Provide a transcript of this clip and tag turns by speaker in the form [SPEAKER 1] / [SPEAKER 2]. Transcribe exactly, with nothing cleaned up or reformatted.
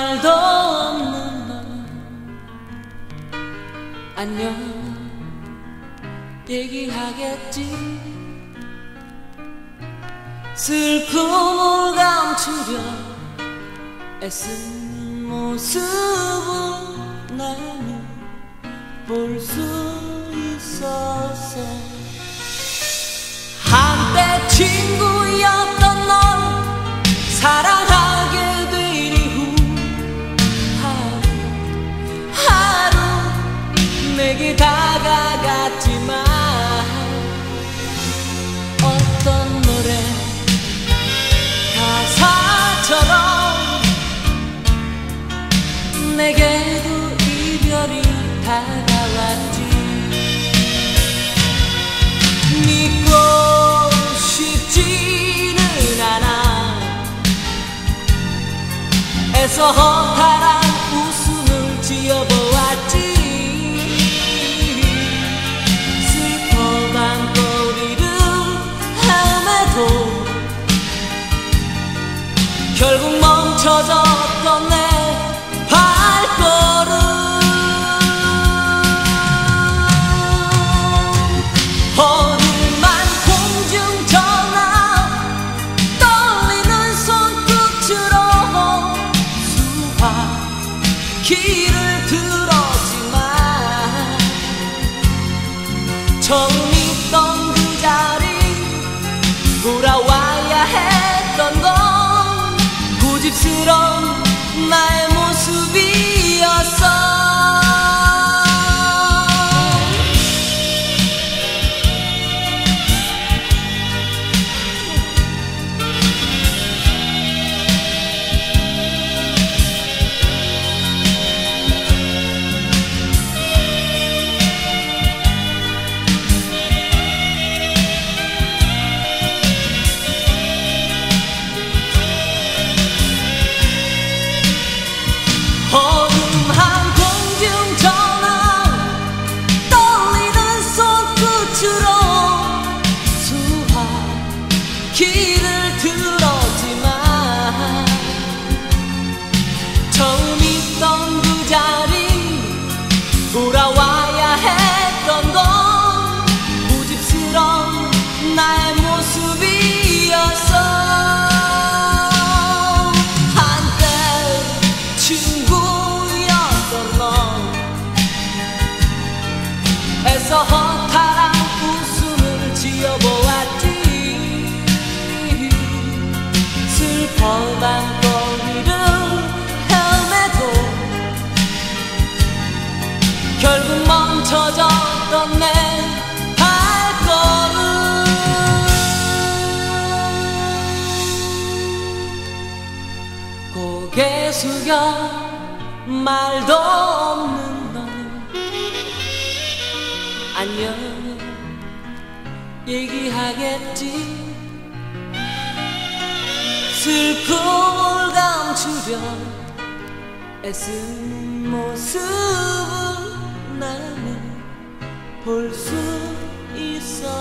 [SPEAKER 1] 말도 없는 너 안녕 얘기하겠지. 슬픔을 감추려 애쓴 모습을 나는 볼 수 있었어. 한때 친구였던 널 사랑하게 된 이후 하루 하루 내게 다가갔지만 어떤 노래 가사처럼 내게도 이별이 다가왔지. 믿고 싶지는 않아. 애써 허탈한 웃음을 지어보았지. 슬퍼만 거리를 헤매도 결국 멈춰졌던 내 발걸음. 어둠만 공중전화 떨리는 손끝으로 수화기를 들었지만 처음 있던 그 자리 돌아와야 했던 건 고집스러운 나의 모습이었어. 어둠한 공중전화 떨리는 손끝으로 수화기를 들었지만 처음 있던 그 자리 돌아와야 했던 건 고집스러운 나의 모습이었어. 애써 허탈한 웃음을 지어보았지. 슬퍼만 거리를 헤매도 결국 멈춰졌던 내 발걸음. 고개 숙여 말도 없는 안녕 얘기하겠지. 슬픔을 감추려 애쓴 모습을 나는 볼 수 있어.